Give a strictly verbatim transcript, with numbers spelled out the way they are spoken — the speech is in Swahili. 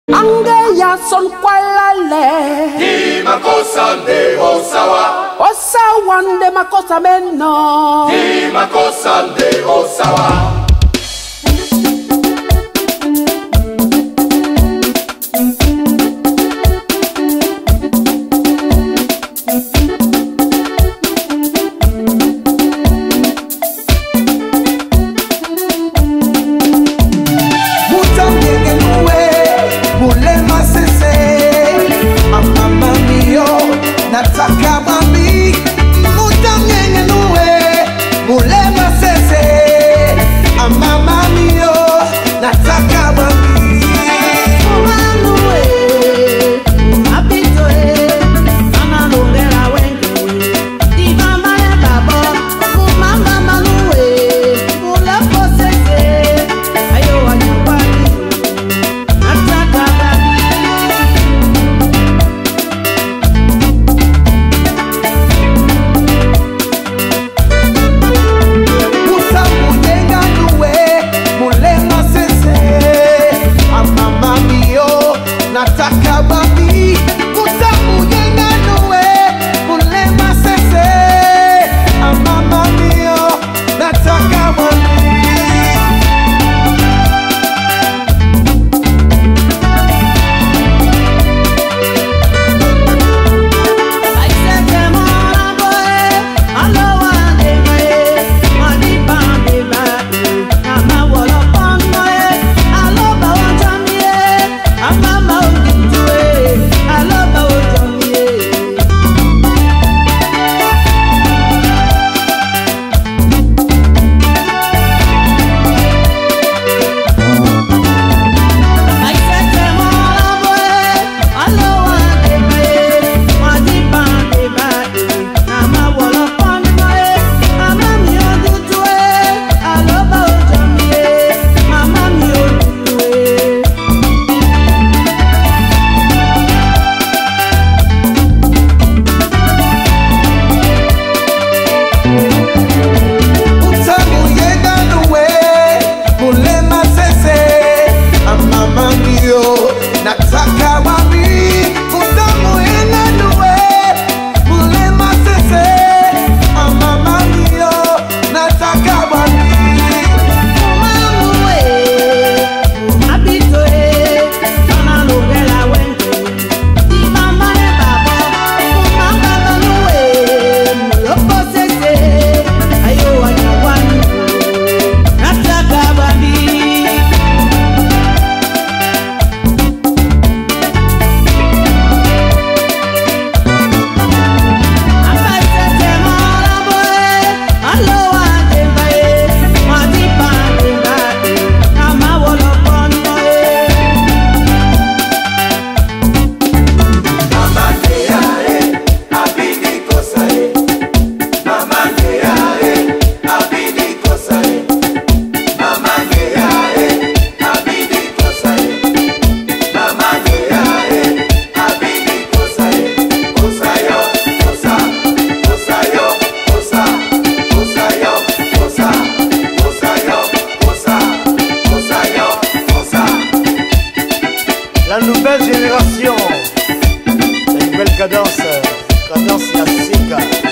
Angeya son kwalale Di makosa nde osawa Osawa nde makosa meno Di makosa nde osawa Nataka mami mutamnyenye nuwe mulema sese amama mio nataka mami Umanuwe Mapitoe Mama longera wengi Di mama ya babo Umama manuwe Ulepo sese Ayo wanyuwani Nataka mami Nataka babi mutamu yenga nuwe mulema sese amama mio nataka babi Aiseke mora boe alowa dengae mani bande bade ama wolo pangoe aloba wajamie amama ujitue aloba wajamie Aiseke mora boe alowa dengae mani bande bade ama wolo pangoe amami ujitue aloba wajamie amami ujitue mutamu yenga nuwe mulema sese amama mio nataka babi mutamu yenga nuwe mulema sese amama mio nataka babi Umanuwe Mapitoe Mama longera wengi Di mama ya babo Umama manuwe Mulopo sese Ayo wanyawani Nataka babi Aiseke mora boe alowa dengae mani bande bade ama wolo pangoe Mama ngeyae abidi kosae Mama ngeyae abidi kosae Mama ngeyae abidi kosae Mama ngeyae abidi kosae Kosayo kosa Kosayo kosa Kosayo kosa Kosayo kosa Kosayo kosa La nouvelle génération, la nouvelle cadence, cadence Yassika.